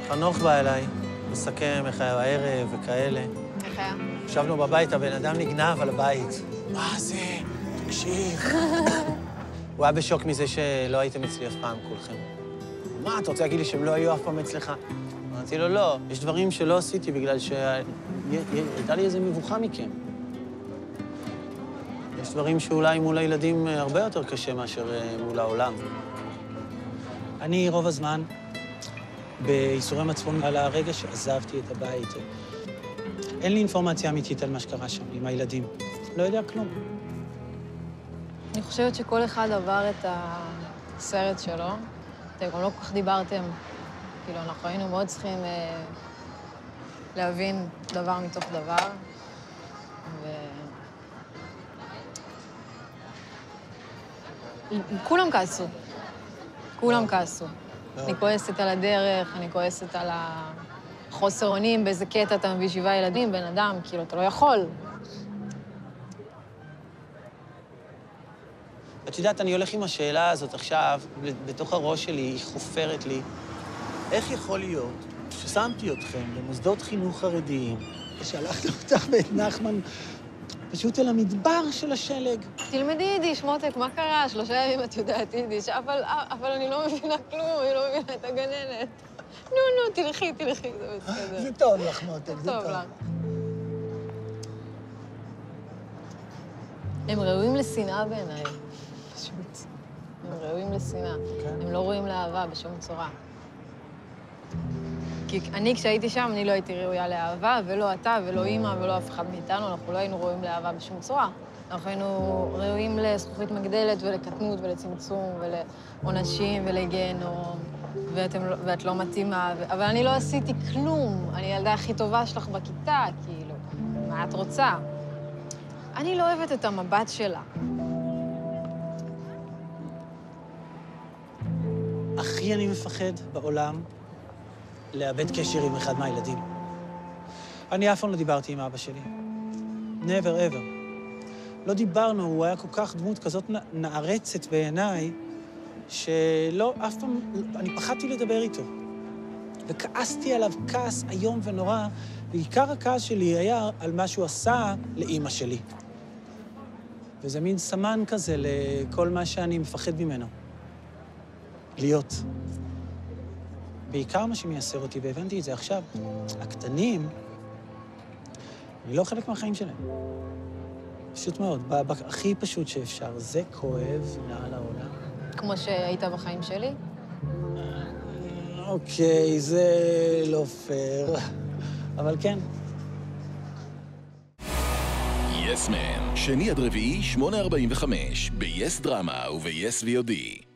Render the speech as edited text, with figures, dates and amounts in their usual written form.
חנוך בא אליי, מסכם איך היה הערב וכאלה. איך היה? ישבנו בבית, הבן אדם נגנב על הבית. מה זה? תקשיב. הוא היה בשוק מזה שלא הייתם אצלי אף פעם, כולכם. מה, אתה רוצה להגיד לי שהם לא היו אף פעם אצלך? אמרתי לו, לא, יש דברים שלא עשיתי בגלל שהייתה לי איזו מבוכה מכם. יש דברים שאולי מול הילדים הרבה יותר קשה מאשר מול העולם. אני רוב הזמן בייסורי מצפון על הרגע שעזבתי את הבית. אין לי אינפורמציה אמיתית על מה שקרה שם עם הילדים. לא יודע כלום. אני חושבת שכל אחד עבר את הסרט שלו. אתם גם לא כל כך דיברתם. כאילו, אנחנו היינו מאוד צריכים להבין דבר מתוך דבר. כולם כעסו. כולם כעסו. אני כועסת על הדרך, אני כועסת על החוסר אונים, באיזה קטע אתה מביא 7 ילדים, בן אדם, כאילו, אתה לא יכול. את יודעת, אני הולך עם השאלה הזאת עכשיו, בתוך הראש שלי, היא חופרת לי. איך יכול להיות ששמתי אתכם במוסדות חינוך חרדיים, ושלחתי אותך ואת נחמן פשוט אל המדבר של השלג? תלמדי יידיש, מותק, מה קרה? 3 ימים את יודעת יידיש, אבל אני לא מבינה כלום, אני לא מבינה את הגננת. נו, תלכי, זה בסדר. זה טוב לך, מותק, זה טוב. טוב לך. הם ראויים לשנאה בעיניי, פשוט. הם ראויים לשנאה. הם לא ראויים לאהבה בשום צורה. כי אני, כשהייתי שם, אני לא הייתי ראויה לאהבה, ולא אתה, ולא אימא, ולא אף אחד מאיתנו, אנחנו לא היינו ראויים לאהבה בשום צורה. אנחנו היינו ראויים לזכוכית מגדלת ולקטנות ולצמצום ולעונשים ולגיהנום, ואת לא מתאימה, אבל אני לא עשיתי כלום. אני הילדה הכי טובה שלך בכיתה, כאילו. מה את רוצה? אני לא אוהבת את המבט שלה. הכי אני מפחד בעולם לאבד קשר עם אחד מהילדים. אני אף פעם לא דיברתי עם אבא שלי. never ever. לא דיברנו, הוא היה כל כך דמות כזאת נערצת בעיניי, שלא, אף פעם, אני פחדתי לדבר איתו. וכעסתי עליו כעס איום ונורא, ועיקר הכעס שלי היה על מה שהוא עשה לאמא שלי. וזה מין סמן כזה לכל מה שאני מפחד ממנו. להיות. בעיקר מה שמייסר אותי, והבנתי את זה עכשיו, הקטנים, אני לא חלק מהחיים שלהם. פשוט מאוד, הכי פשוט שאפשר. זה כואב מעל העולם. כמו שהיית בחיים שלי? אוקיי, זה לא פייר, אבל כן. יס מן, שני עד רביעי, 8:45, ב-yes דרמה וב-yes VOD.